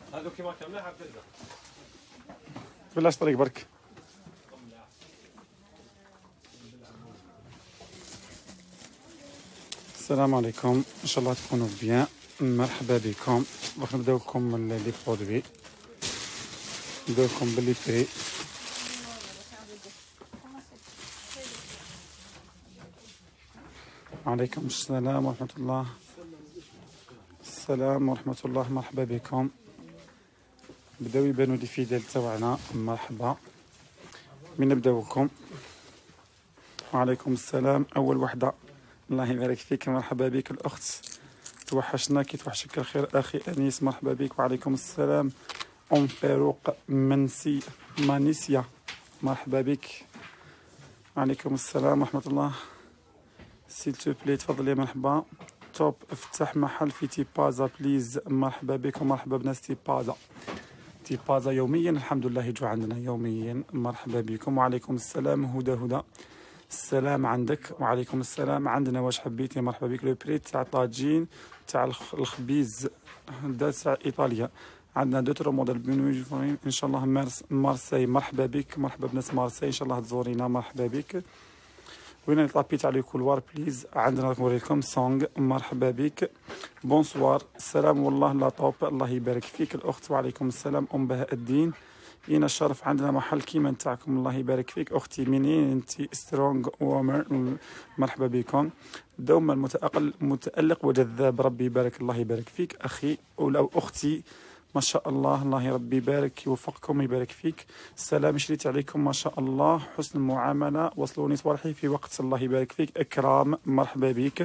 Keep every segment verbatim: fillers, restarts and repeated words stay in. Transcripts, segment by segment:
هذو كيما كامله عبد الله بلاش طريق برك. السلام عليكم، ان شاء الله تكونوا بيان. مرحبا بكم. باش نبداو لكم لي برودوي، نبداو لكم باللي بري. عليكم السلام ورحمه الله. السلام ورحمه الله، مرحبا بكم. بداو يبانوا لي فيدال تاعنا، مرحبا. من نبداو لكم. وعليكم السلام. اول وحده، الله يبارك فيك، مرحبا بك الاخت، توحشنا كي توحشك الخير اخي انيس، مرحبا بك. وعليكم السلام. ام فاروق منسي مانيسيا، مرحبا بك. وعليكم السلام ورحمه الله. سيل تو بلي تفضلي، مرحبا. توب، افتح محل في تيبازا بليز، مرحبا بك ومرحبا بناس تيبازا. تيبازا يوميا الحمد لله يجوا عندنا يوميا، مرحبا بكم. وعليكم السلام. هدى هدى، السلام عندك. وعليكم السلام. عندنا واش حبيتي، مرحبا بك. لو بري تاع طاجين تاع الخبيز دا تاع ايطاليا، عندنا دوتر موديل بنوج ان شاء الله. مارس مارسي، مرحبا بك، مرحبا بناس مارسي، ان شاء الله تزورينا، مرحبا بك. وين طابي تاع لي كولوار بليز، عندنا نوريكم سونغ، مرحبا بك. بونسوار، السلام والله لا طوب، الله يبارك فيك الاخت. وعليكم السلام. ام بهاء الدين، لينا الشرف، عندنا محل كيما نتاعكم، الله يبارك فيك اختي. منين انت؟ سترونغ وومر، مرحبا بكم. دوما المتأقل متألق وجذاب، ربي يبارك، الله يبارك فيك اخي او اختي، ما شاء الله، الله ربي يبارك يوفقكم يبارك فيك. السلام شريت عليكم، ما شاء الله، حسن المعامله، وصلوني صوالحي في وقت، الله يبارك فيك. اكرام، مرحبا بك.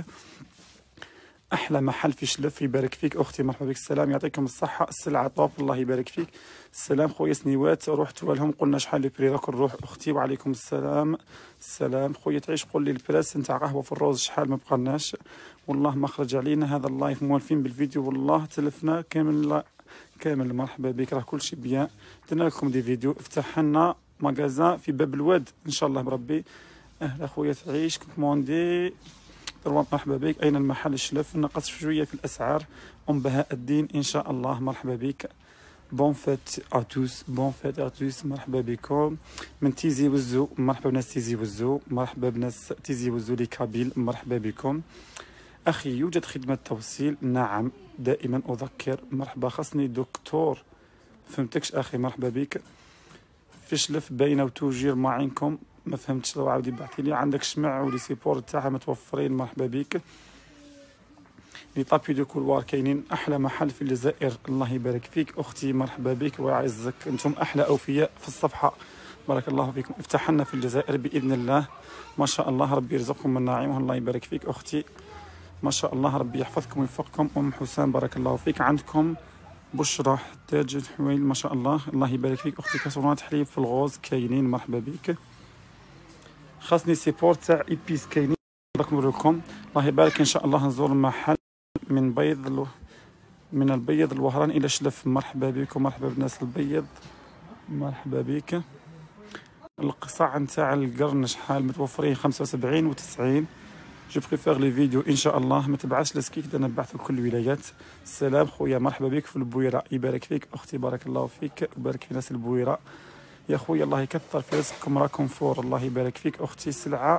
احلى محل في شلف، يبارك فيك اختي، مرحبا بك. السلام يعطيكم الصحه، السلعه طوب، الله يبارك فيك. السلام خويا سنيوات، رحتوا لهم قلنا شحال لي بري، راك نروح اختي. وعليكم السلام. السلام خويا تعيش، قول لي البراس نتاع قهوه في الروز شحال، ما بقالناش والله، ما خرج علينا هذا اللايف، موالفين بالفيديو والله، تلفنا كامل لا كامل. مرحبا بك، راه كلشي بيان، درنا لكم دي فيديو. افتح لنا ماغازان في باب الواد ان شاء الله بربي. اهلا خويا تعيش، كوموندي. مرحبا بك. اين المحل؟ الشلف، نقص شويه في الاسعار. ام بهاء الدين ان شاء الله، مرحبا بك. بون فيت ا توس، بون فيت ا توس، مرحبا بكم. من تيزي وزو، مرحبا بناس تيزي وزو، مرحبا بناس تيزي وزو لي كابيل، مرحبا بكم. اخي يوجد خدمه توصيل؟ نعم دائما اذكر، مرحبا. خصني دكتور، فهمتكش اخي، مرحبا بك. في شلف باينه وتوجير ما عينكم، ما فهمتش، لو عاودي بعثي لي. عندك شمع ولي سيبور تاعها متوفرين، مرحبا بك. لي طابي دو كولوار كاينين، احلى محل في الجزائر، الله يبارك فيك اختي، مرحبا بك ويعزك، انتم احلى اوفياء في الصفحه، بارك الله فيكم. افتح لنا في الجزائر باذن الله، ما شاء الله، ربي يرزقكم من نعيمه، الله يبارك فيك اختي، ما شاء الله، ربي يحفظكم ويوفقكم. ام حسام، بارك الله فيك. عندكم بشرى تاج الحويل، ما شاء الله، الله يبارك فيك اختي. كاسرونات حليب في الغوز كاينين، مرحبا بك. خاصني سيبور تاع ايبيس كاينين، راك نوريكم، الله يبارك. ان شاء الله نزور المحل من بيض الو... من البيض الوهران الى شلف، مرحبا بكم، مرحبا بناس البيض، مرحبا بك. القصع نتاع القرن شحال متوفرين؟ خمسة وسبعين و تسعين. جو بريفير لي فيديو ان شاء الله، ما تبعثش السكيك، انا نبعث لكل الولايات. السلام خويا، مرحبا بك في البويره، يبارك فيك اختي، بارك الله فيك، بارك في ناس البويره يا خويا، الله يكثر في رزقكم، راكم فور، الله يبارك فيك اختي. سلعه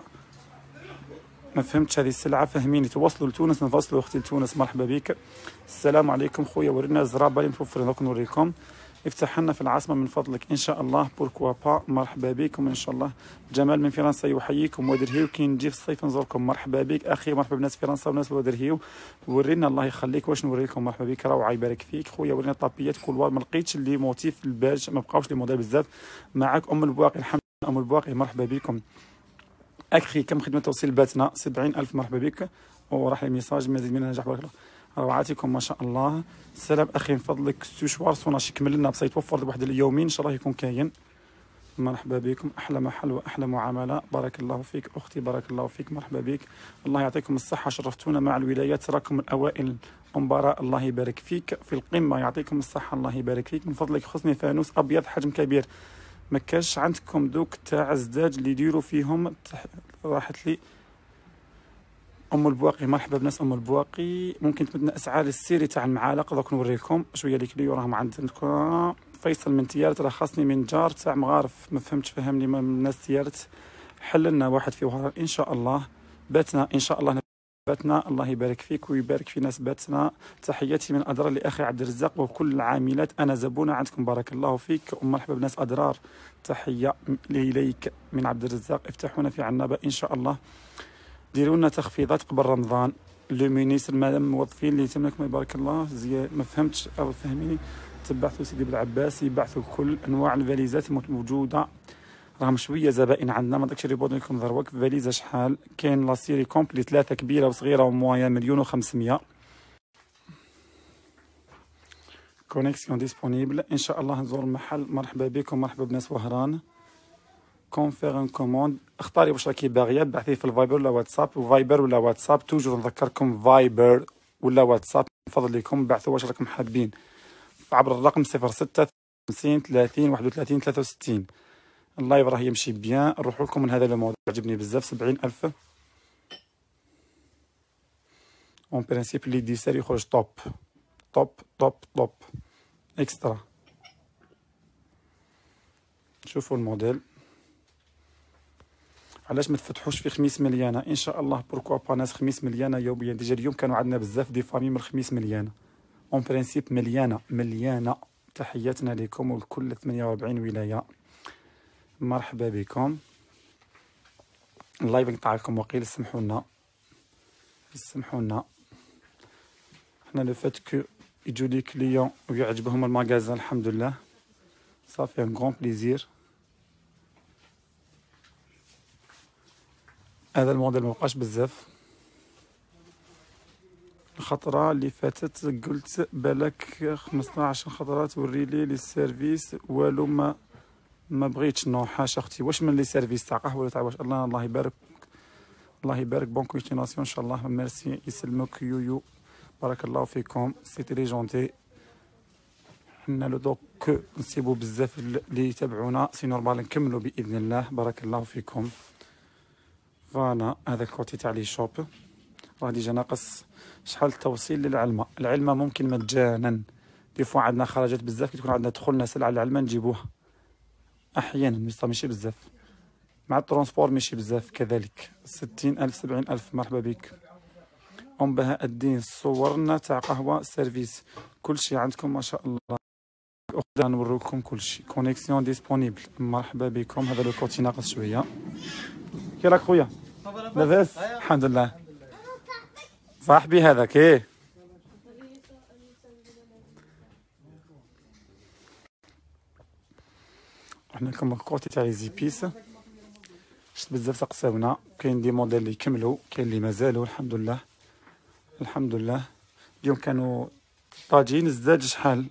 ما فهمتش هذه السلعه، فهميني. توصلوا لتونس نفصلوا اختي لتونس، مرحبا بك. السلام عليكم خويا، ورينا الزرابه اللي متوفرين، دوك نوريكم. افتح لنا في العاصمه من فضلك ان شاء الله، بوركوا با، مرحبا بكم ان شاء الله. جمال من فرنسا يحييكم، ودرهيو كي نجي في الصيف نزوركم، مرحبا بك اخي، مرحبا بناس فرنسا وناس ودرهيو، ورينا الله يخليك واش نوريكم، مرحبا بك، روعه يبارك فيك خويا. ورينا طابيات كولوار، ما لقيتش اللي موتيف الباج، ما بقاوش لي موديل بزاف. معاك ام البواقي، الحمد لله ام البواقي، مرحبا بكم اخي. كم خدمه توصيل باتنا؟ سبعين ألف، مرحبا بك. وراح لي ميساج مزيد من النجاح، بارك الله، روعاتكم ما شاء الله. السلام اخي، من فضلك سوشوار صوناش كمل لنا، بس يتوفر واحد اليومين ان شاء الله يكون كاين، مرحبا بكم. احلى محل واحلى معامله، بارك الله فيك اختي، بارك الله فيك، مرحبا بك. الله يعطيكم الصحه، شرفتونا مع الولايات، راكم الاوائل. ام براء، الله يبارك فيك في القمه، يعطيكم الصحه، الله يبارك فيك. من فضلك خصني فانوس ابيض حجم كبير، ما كاش عندكم دوك تاع الزداج اللي يديروا فيهم؟ راحت لي ام البواقي مرحبا بناس ام البواقي. ممكن تمدنا اسعار السيري تاع المعالق دوك نوريكم شويه لي كليو راهم عندكم. فيصل من تيارت راه خاصني من جار تاع مغارف ما فهمتش فهمني من الناس تيارت حللنا واحد في وهران ان شاء الله باتنا ان شاء الله باتنا. الله يبارك فيك ويبارك في ناس باتنا. تحياتي من اضرار لاخي عبد الرزاق وكل العاملات انا زبونه عندكم بارك الله فيك. مرحبا بناس اضرار تحيه اليك من عبد الرزاق. افتحونا في عنابه ان شاء الله ديروا لنا تخفيضات قبل رمضان. لو مينيستر مادام الموظفين اللي يتملك ما يبارك الله زي ما فهمتش او فهميني تبعثوا سيدي بالعباس يبعثوا كل انواع الفاليزات موجوده. راهم شويه زبائن عندنا ما داكشي ريبورت لكم دروك. فاليزه شحال كاين لاسيري كومبلي ثلاثه كبيره وصغيره وموايا مليون وخمسمية. كونيكسيون ديسپونيبل ان شاء الله نزور المحل. مرحبا بكم مرحبا بناس وهران. كونفير ان كوموند اختاري واش راكي باغيه بعثيه في الفايبر ولا واتساب. وفايبر ولا واتساب توجور نذكركم فايبر ولا واتساب من فضلكم بعثوا واش راكم حابين عبر الرقم صفر ستة خمسين ثلاثين واحد وثلاثين ثلاثة وستين. اللايف راه يمشي بيان. نروحوا لكم من هذا الموضوع عجبني بزاف سبعين ألف اون برينسيپ اللي ديسير يخرج توب توب توب توب اكسترا. شوفوا الموديل. علاش ما تفتحوش في خميس مليانه ان شاء الله بوركوا با ناس خميس مليانه يوميا. ديجا اليوم كانوا عندنا بزاف دي فامي من الخميس مليانه اون برينسيپ مليانه مليانه. تحياتنا لكم ولكل ثمانية وأربعين ولايه. مرحبا بكم. اللايف نقطع لكم وقيل سمحوا لنا سمحوا لنا. حنا لو فات كو يجوا لي كليون ويعجبهم المغازان الحمد لله صافي ان غون بليزير. هذا الموديل مبقاش بزاف. الخطره اللي فاتت قلت بالك خمسطاش خطره توري لي لي سيرفيس والو ما ما بغيتش. نو حاشا اختي واش من لي سيرفيس تاع قهوه ولا تاع واش. الله الله يبارك الله يبارك. بون كونتيناسيون ان شاء الله. ميرسي يسلمك يويو بارك الله فيكم سي تري جونتي. حنا لو دوك نسيبو بزاف اللي يتابعونا سي نورمال نكملوا باذن الله بارك الله فيكم. فوالا هذا الكوتي تاع لي شوب راه ديجا ناقص. شحال التوصيل للعلمه. العلمه ممكن مجانا. دي فوا عندنا خرجات بزاف كي تكون عندنا دخلنا سلعه العلمه نجيبوها احيانا ماشي بزاف. مع الترونسبور ماشي بزاف كذلك. ستين ألف سبعين ألف. مرحبا بك ام بهاء الدين. صورنا تاع قهوه سيرفيس كلشي عندكم ما شاء الله. اخرى نوريكم كلشي. كونيكسيون ديسپونيبل. مرحبا بكم. هذا لو كوتي ناقص شويه. كي راك خويا لاباس الحمد لله. صاحبي هذاك ايه حنا لكم الكوتي تاع لي زيبيس. شفت بزاف تقساونا. كاين دي موديل اللي كملوا كاين اللي مازالوا الحمد لله الحمد لله. اليوم كانوا طاجين الزاج شحال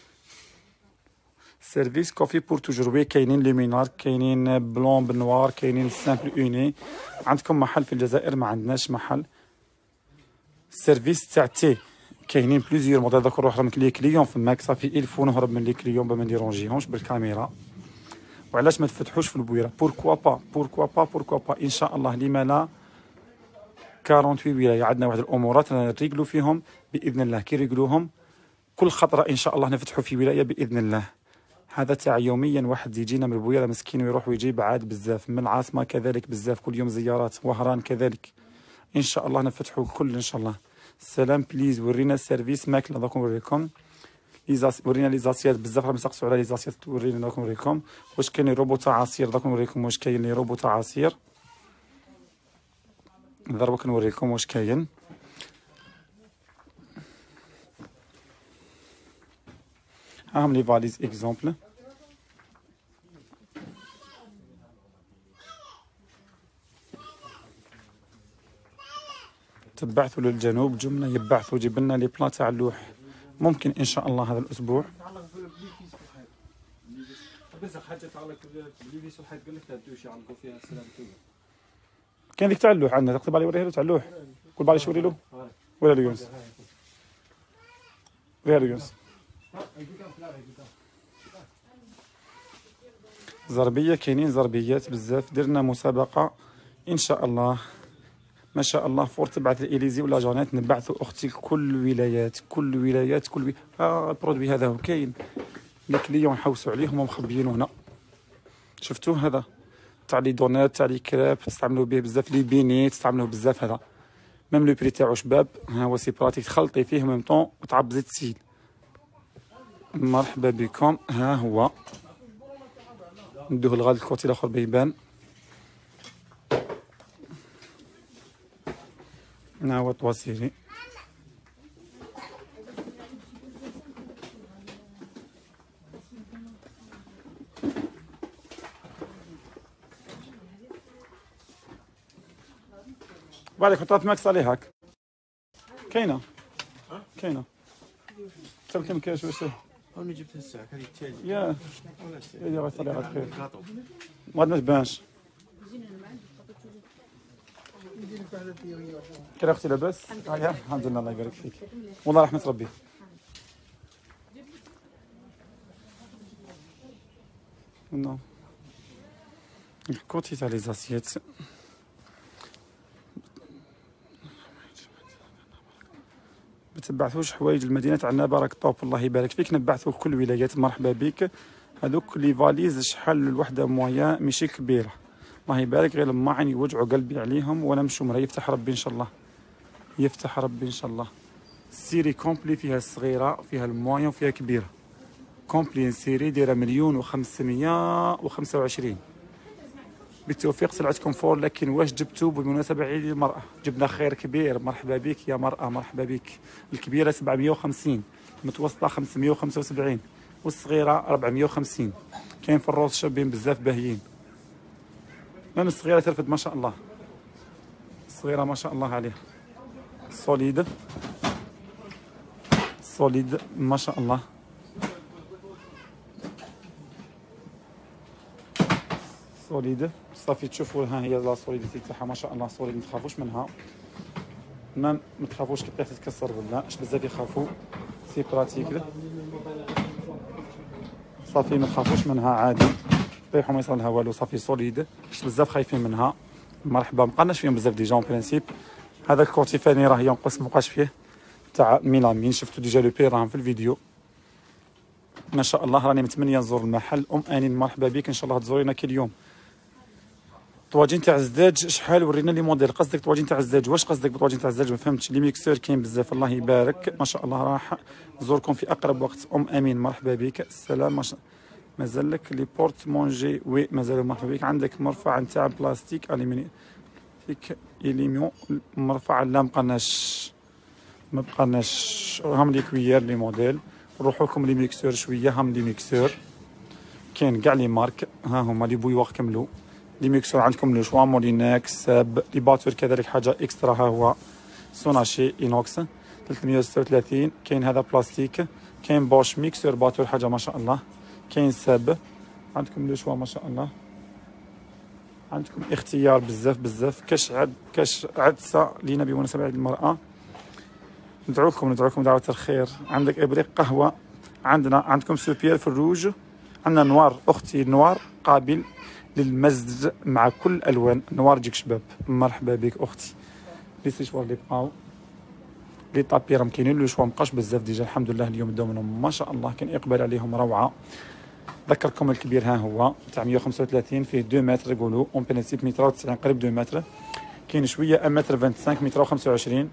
سيرفيس كوفي بور توجور. وي كاينين لومينار كاينين بلون بنوار كاينين سامبل اوني. عندكم محل في الجزائر ما عندناش محل. سيرفيس تاع تي كاينين بليزيور موديل. داك نروح من لي كليون فماك صافي الفو نهرب من لي كليون باش ما نديرونجيهمش بالكاميرا. وعلاش ما تفتحوش في البويره. بوركوا با بوركوا با بوركوا با ان شاء الله. لما لا ثمانية وأربعين ولايه عندنا واحد الامورات نريقلوا فيهم باذن الله. كي ريقلوهم كل خطره ان شاء الله نفتحوا في ولايه باذن الله. هذا تاع يوميا واحد يجينا من البويره مسكين ويروح ويجيب عاد بزاف. من العاصمه كذلك بزاف كل يوم زيارات. وهران كذلك ان شاء الله نفتحوا الكل ان شاء الله. سلام بليز ورينا السيرفيس ماكله دوك نوريكم. ليزاس ورينا لي زاسيات بزاف راهم يسقسوا على لي زاسيات تورينا دوك نوريكم. واش كاين روبو تاع عصير دوك نوريكم واش كاين لي روبو تاع عصير. دروك نوريكم واش كاين. هاهم لي فاليز اكزومبل. تبعثوا للجنوب جمنا يبعثوا جيب لنا لي بلا تاع اللوح. ممكن ان شاء الله هذا الاسبوع. كاين ديك تاع اللوح عندنا تقدر علي وريها له تاع اللوح. كل بالي شوري له ولا ليونس ولا ليونس. زربيه كاينين زربيات بزاف. درنا مسابقه ان شاء الله ما شاء الله. فور تبعث الاليزي ولا جانيت نبعثوا اختي كل الولايات كل الولايات كل وي... اه البرودوي هذا هو كاين لي كليون نحوسوا عليهم ومخبيينه هنا. شفتوه هذا تاع لي دونات تاع لي كريب تستعملوا به بزاف، لي بيني تستعملوه بزاف هذا. ميم لو بري تاعو شباب، ها هو سي براتيك تخلطي فيه ميم طون وتعبزي تسيل. مرحبا بكم. ها هو ندوه لغاد الكوتي الاخر بيبان. ها هو طواسيري. بالك حطات ماكس عليه هاك كاينه كاينه حتى كم كاش واش انا جبت الساعه هذه الثانيه يا يا غير صلي على خير ما ما تبانش. كي اختي لاباس؟ الحمد لله الله يبارك فيك والله رحمه ربي. نو الكوتي تاع لي زاسييت ما تبعثوش حوايج المدينه تاعنا بارك طوب الله يبارك فيك. نبعثوا كل الولايات مرحبا بك. هذوك لي فاليز شحال الوحده مويا ماشي كبيره الله يبارك، غير لما عين يوجعوا قلبي عليهم ولا نمشوا مرا. يفتح ربي ان شاء الله يفتح ربي ان شاء الله. السيري كومبلي فيها الصغيره فيها المويا وفيها كبيره. كومبلي سيري دايره مليون وخمسمية وخمسة وعشرين بالتوفيق سلعتكم فور. لكن واش جبتوا بالمناسبه عيد المراه؟ جبنا خير كبير مرحبا بك يا مراه مرحبا بك. الكبيره سبعمية وخمسين، المتوسطه خمسمية وخمسة وسبعين والصغيره أربعمية وخمسين. كاين في الروس شابين بزاف باهيين. من الصغيره ترفد ما شاء الله، الصغيره ما شاء الله عليها سوليد سوليد ما شاء الله. سوليد صافي تشوفوا ها هي لا سوليديتي تاعها ما شاء الله سوليد. ما تخافوش منها ما ما تخافوش كي طيح تتكسر ولا اش بزاف يخافوا. سي براتيك صافي ما تخافوش منها عادي طيحوا ما يصير لها والو. صافي سوليد اش بزاف خايفين منها. مرحبا مابقناش فيهم بزاف ديجا اون برينسيپ. هذا الكورتي ثاني راه ينقص مابقاش فيه تاع ميلامين. شفتوا ديجا لو بي راهم في الفيديو ما شاء الله. راني متمنيه نزور المحل. ام انين مرحبا بك ان شاء الله تزورينا كل يوم. طواجين تاع الزداج شحال ورينا لي موديل. قصدك طواجين تاع الزداج؟ واش قصدك بطواجين تاع الزداج؟ ما فهمتش. لي ميكسور كاين بزاف الله يبارك ما شاء الله. راح نزوركم في اقرب وقت. ام امين مرحبا بك. السلام مازال لك لي بورت مونجي؟ وي مازالوا مرحبا بك. عندك مرفع نتاع بلاستيك الومنيوم فيك اليميون مرفع؟ لا مبقناش ما بقناش. هم لي كويير لي موديل. نروحوا لكم لي ميكسور شويه. هم لي ميكسور كاين كاع لي مارك. ها هما لي بويواغ كملوا لي ميكسور. عندكم لو شوا مولينكس ساب لي باتور كذلك حاجه اكسترا. ها هو سوناشي اينوكس ثلاثمية وستة وثلاثين. كاين هذا بلاستيك. كاين بوش ميكسور باتور حاجه ما شاء الله. كاين ساب. عندكم لو شوا ما شاء الله. عندكم اختيار بزاف بزاف. كاش عد كاش عدسه لينا بمناسبه عيد المراه. ندعوكم ندعوكم دعوه الخير. عندك ابريق قهوه. عندنا عندكم سوبير في الروج. عندنا نوار اختي نوار قابل للمزج مع كل الالوان. نوار جيك شباب مرحبا بك اختي. لي سيشوار اللي بقاو لي طابي راهم كاينين. لو شوا مابقاش بزاف ديجا الحمد لله. اليوم داو منهم ما شاء الله كاين اقبال عليهم روعه. ذكركم الكبير ها هو تاع مية وخمسة وثلاثين فيه اثنين متر يقولوا اون برينسيپ متر وتسعين قريب اثنين متر. كاين شويه واحد متر خمسة وعشرين متر وخمسة وعشرين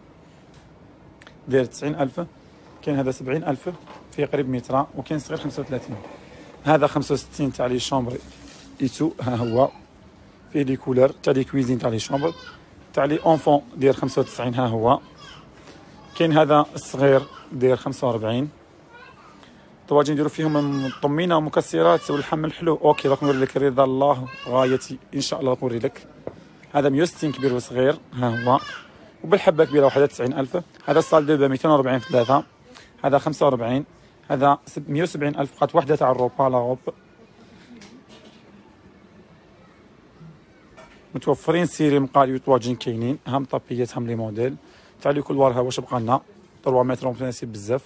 داير تسعين ألف. كاين هذا سبعين ألف فيه قريب متر. وكاين صغير خمسة وثلاثين. هذا خمسة وستين تاع لي شومبر ايتو. ها هو فيه لي كولور تاع لي كويزين تاع لي شومبر تاع لي اونفون داير خمسة وتسعين. ها هو كاين هذا الصغير داير خمسة وأربعين. طواجن نديرو فيهم طمينه ومكسرات واللحم الحلو. اوكي راك نوري لك رضا الله غايتي ان شاء الله نوري لك. هذا مية وستين كبير وصغير. ها هو وبالحبه كبيره وحده تسعين ألف. هذا الصال دابا مئتين وأربعين في ثلاثه. هذا خمسة وأربعين. هذا مية وسبعين ألف بقات وحده تاع الروبا لا روب. متوفرين سيري مقالي وطواجن كاينين. هم طابيات هم لي موديل تاع لي كل وارها. واش بقى لنا ثلاثة متر ومناسب بزاف.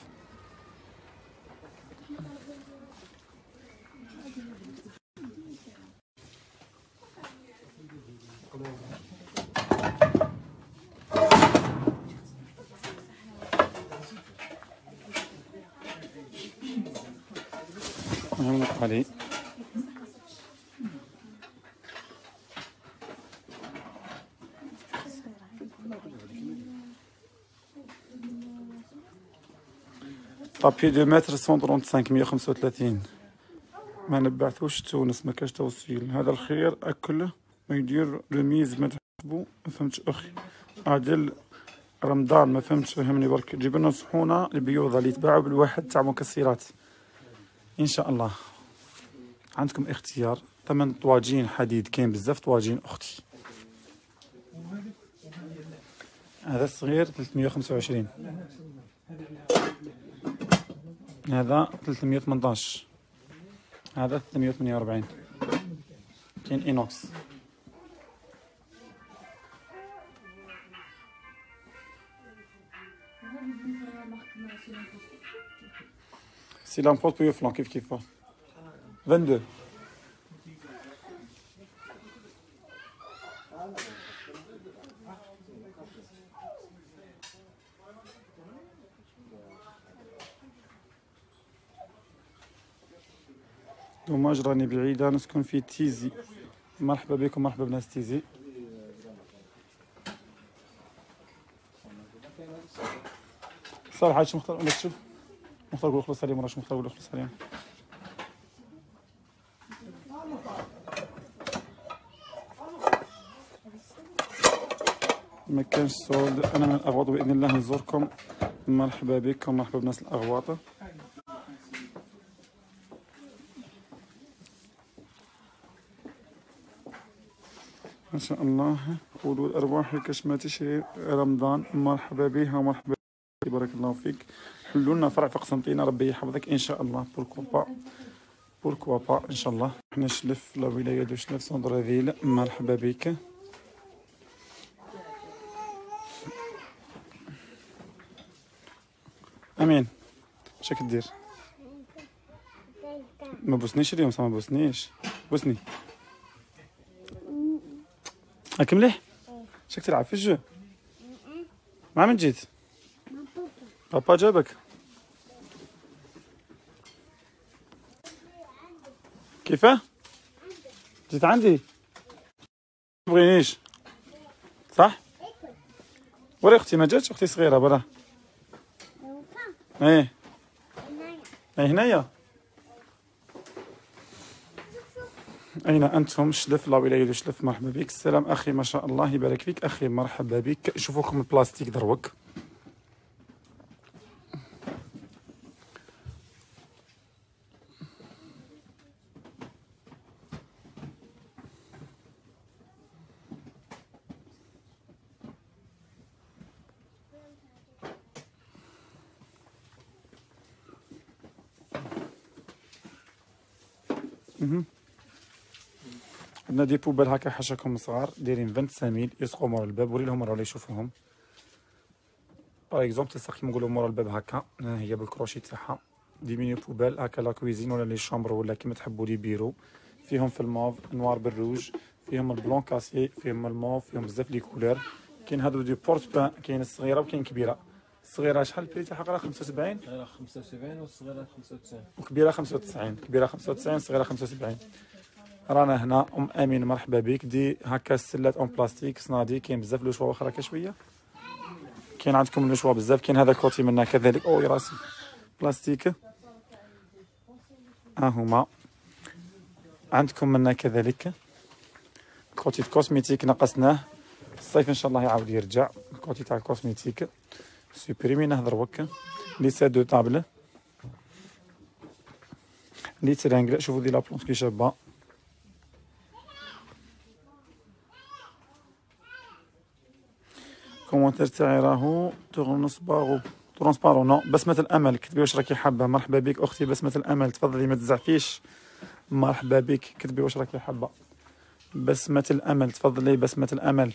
المهم نبقى لي بابي دو متر مية وخمسة وثلاثين مية وخمسة وثلاثين. ما نبعثوش تونس، ما كاش توصيل. هذا الخير اكل ويدير رميز ما تحسبوا. ما فهمتش اخي عادل رمضان، ما فهمتش فهمني برك. جيب لنا صحونه البيوضه اللي يتباعوا بالواحد تاع مكسرات ان شاء الله. عندكم اختيار. ثمن طواجين حديد، كاين بزاف طواجين اختي. هذا الصغير ثلاثمية وخمسة وعشرين، هذا ثلاثمية وثمنطاش، هذا ثلاثمية وثمانية وأربعين. كاين اينوكس. سي لامبوت بيو فلان كيف كيف اثنين وعشرين. دوماج راني بعيدة، نسكن في تيزي. مرحبا بكم، مرحبا بناس تيزي. صالح هادشي مختار ولا تشوف؟ مختار قول خلص عليهم، وراش مختار قول خلص عليهم. ما كانش صعود. انا من الاغواط باذن الله نزوركم. مرحبا بكم، مرحبا بناس الاغواط. ما شاء الله. قولوا الارواح كاش ما تشري رمضان. مرحبا بها ومرحبا بك، بارك الله فيك. حلوا لنا فرع في قسنطينه، ربي يحفظك ان شاء الله. بوركوا با بوركوا با ان شاء الله. حنا شلف لا ولايه دو شلف سندرافيل. مرحبا بك. امين اش راك دير؟ ما بوسنيش اليوم صح؟ ما بوسنيش. بوسني هاك مليح. اش راك تلعب في الجو؟ مع من جيت؟ بابا جابك؟ كيفاه؟ جيت عندي؟ متبغينيش صح؟ وري اختي ما جاتش، اختي صغيره برا. ايه ايه هنايا. أين أنتم؟ شلف لا ولاية شلف. مرحبا بك. السلام أخي، ما شاء الله يبارك فيك أخي. مرحبا بك. شوفوكم البلاستيك دروك. عندنا دي بوبال هكا حاشاكم صغار دايرين خمسة وعشرين ميل يسقوا مورا الباب. وري لهم ولا يشوفوهم. باغ اكزومبل تلصق كيما نقولوا مورا الباب هكا. ها هي بالكروشي تاعها. دي ميني بوبال هكا لا كويزين ولا لي شامبر ولا كيما تحبوا لي بيرو. فيهم في الموف نوار بالروج، فيهم البلون كاسي، فيهم الموف، فيهم بزاف لي كولور. كاين هادو دي بورت بان، كاين الصغيره وكاين كبيره. الصغيره شحال البري تاعها؟ قرا خمسة وسبعين. صغيرة خمسة وسبعين والصغيرة خمسة وتسعين. وكبيره خمسة وتسعين. كبيره خمسة وتسعين، صغيره خمسة وسبعين. رانا هنا ام امين مرحبا بك. دي هكا السلات اون بلاستيك صنادي. كاين بزاف لو شوا واخا شويه. كاين عندكم لو شوا بزاف. كاين هذا كوتي منها كذلك. اوي راسي بلاستيك. ها هما عندكم منها كذلك. كوتي كوسميتيك نقصناه. الصيف ان شاء الله يعاود يرجع. الكوتي تاع الكوسميتيك سوبريميناه دروك. لي سات دو طابل، لي ترانغل. شوفوا دي لابلونس كي شابه. كومونتير تاعي راهو تورنسبارو ترونسبارو نو. بسمة الامل كتبي واش راكي حابه. مرحبا بك اختي بسمة الامل، تفضلي ما تزعفيش. مرحبا بك. كتبي واش راكي حابه. بسمة الامل تفضلي. بسمة الامل.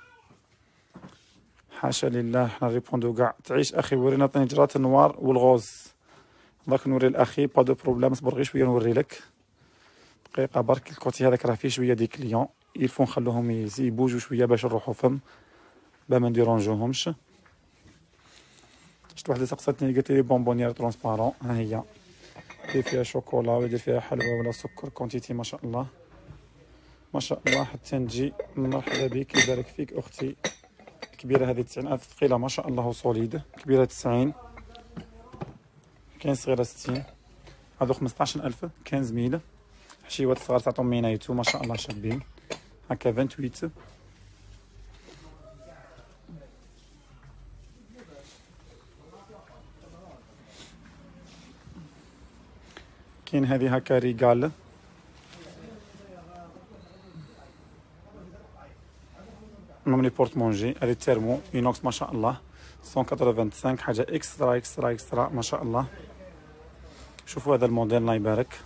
حاشا لله حنا ريبوندو كاع. تعيش اخي. ورينا طنجرات النوار والغوز. داك نوري الاخي با دو بروبليم. صبر غير شويه نوري لك. دقيقه برك. الكوتي هذاك راه فيه شويه دي كليون يلفو نخلوهم يبوجوا شويه باش نروحو فم با ما نديرونجوهمش. شفت وحده سقساتني قالت لي بونبونيير ترونسبارون. ها هي يدير فيها شوكولا ولا يدير فيها حلوى ولا سكر كونتيتي ما شاء الله ما شاء الله حتى نجي. مرحبا بك يبارك فيك اختي. كبيره هذه تسعين الف، ثقيله ما شاء الله وصوليد. كبيره تسعين، كاين صغيره ستين. هادو خمسطاش الف، خمسة ميل. حشيوات صغار تعطيهم مينايتو ما شاء الله شابين هكا ثمانية وعشرين. كاين هذه هكا ريغال مملي بورت مونجي. هذه تيرمو اينوكس ما شاء الله مية وخمسة وثمانين، حاجه اكسترا اكسترا اكسترا ما شاء الله. شوفوا هذا الموديل الله يبارك.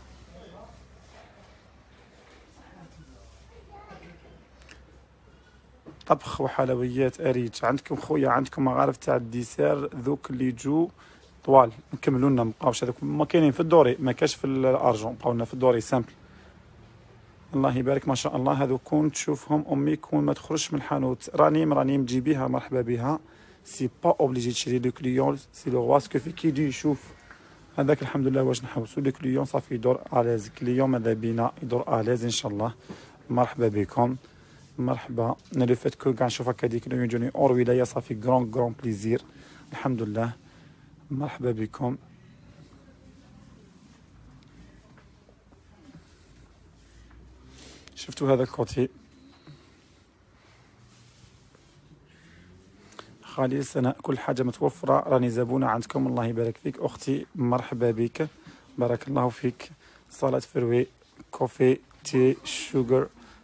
طبخ وحلويات اريج. عندكم خويا عندكم مغارف تاع الديسير ذوك اللي يجوا طوال نكملوا لنا، مابقاوش هذوك ما كاينين في الدوري، ما كاش في الارجون، بقاو لنا في الدوري سامبل. الله يبارك ما شاء الله. هذو كون تشوفهم امي كون ما تخرجش من الحانوت. رانيم رانيم تجيبيها مرحبا بها. سي با اوبليجي تشري لو كليون، سي لو غوا سكو في كي يجي يشوف هذاك. الحمد لله واش نحوسوا لو كليون صافي يدور اليز. كليون ماذا بينا يدور اليز ان شاء الله. مرحبا بكم مرحبا. انا لو فات كو كاع نشوف هكا ديك كليون يجوني اور ولايه صافي كرون كرون بليزير. الحمد لله مرحبا بكم. شفتوا هذا الكوتي خالي سناء، كل حاجه متوفره، راني زبونه عندكم. الله يبارك فيك اختي مرحبا بك بارك الله فيك. صاله فروي، كوفي، تي، شوغر.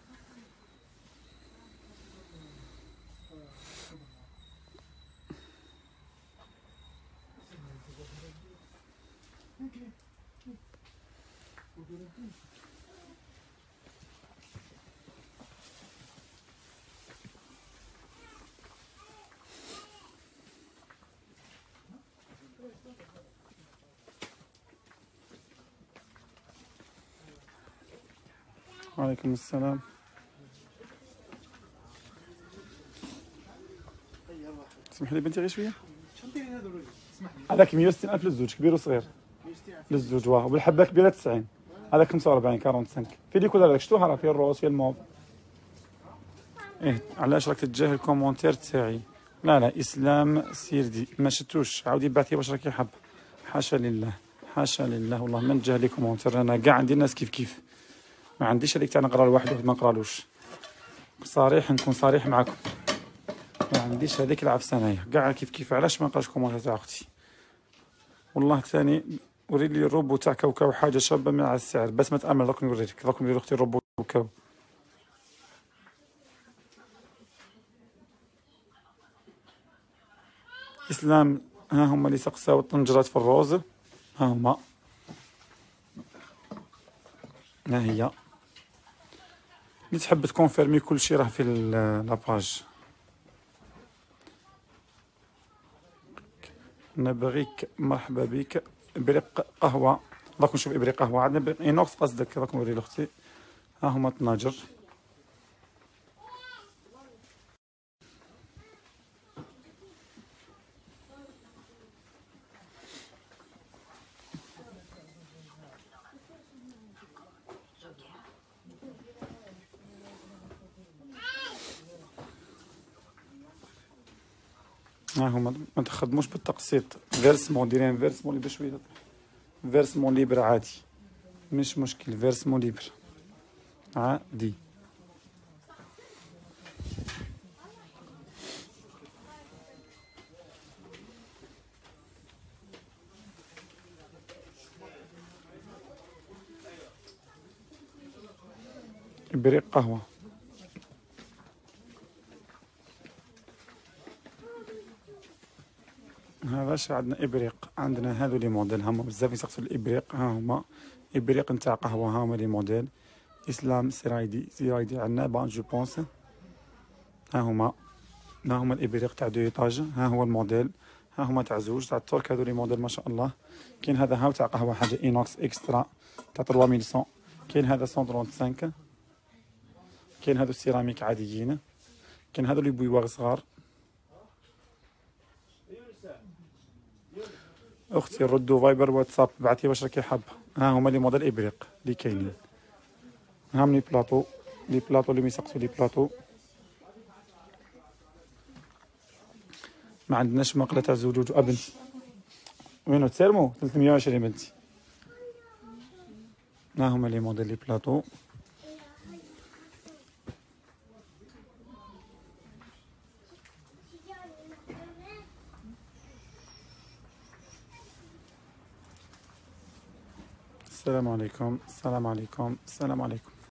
وعليكم السلام. اسمح لي بنتي غير شويه. هذاك مية وستين الف للزوج، كبير وصغير للزوج واه. وبالحبه كبيره تسعين. هذاك خمسة وأربعين خمسة وأربعين. في ديك ولا شفتوها راه في الروز في الموف. ايه علاش راك تتجاهل الكومونتير تاعي؟ لا لا اسلام سيردي ما شفتوش، عاودي بعثي واش راكي حاب. حاشا لله حاشا لله والله ما نتجاهل لي كومونتير. انا كاع عندي الناس كيف كيف، ما عنديش هذيك تاع نقرا لواحد واحد ما نقرالوش. صريح نكون صريح معكم، ما عنديش هذيك العفسه انايا كاع كيف كيف. علاش ما نقراش كومونتير تاع اختي؟ والله ثاني وري لي الروبو تاع كاوكاو حاجه شابه مع السعر بس ما تامل. راك نوريك راك نوري اختي الروبو كاوكاو. اسلام ها هما اللي سقساو الطنجرات في الروز، ها هما ها هي اللي تحب تكونفيرمي كل شيء راه في لاباج. نبغيك مرحبا بك. ابريق قهوه. راك نشوف ابريق قهوه عندنا ابريق اينوكس قصدك. راك نوري لاختي ها هما طناجر. ها هما ما تخدموش بالتقسيط، فيرسمون دايرين فيرسمون اللي بشويه، فيرسمون ليبر عادي مش مشكل، فيرسمون ليبر عادي. ابريق قهوه. هذاش عندنا ابريق، عندنا هذو لي موديل هما بزاف يسقسوا الابريق. ها هما ابريق نتاع قهوه، ها هما لي موديل. اسلام سرايدي سرايدي عندنا بان جو بونس. ها هما ها هما الابريق تاع دو ايطاج. ها هو الموديل. ها هما تاع زوج تاع الترك. هذو لي موديل ما شاء الله. كاين هذا هاو تاع قهوه حاجه اينوكس اكسترا تاع ثلاثة آلاف ومئتين. كاين هذا مية وخمسة. كاين هذو السيراميك عاديين. كاين هذو لي بويواغ صغار. اختي ردوا فايبر واتساب، بعتي واش راكي حابه. ها هما لي موديل ابريق اللي كاينين. هاهم لي بلاطو، لي بلاطو اللي ميسقسوا لي بلاطو. ما عندناش مقله تاع زجوج ابنتي. وينو تسيرمو ثلاثمية وعشرين بنتي. ها هما لي موديل لي بلاطو. السلام عليكم، السلام عليكم، السلام عليكم.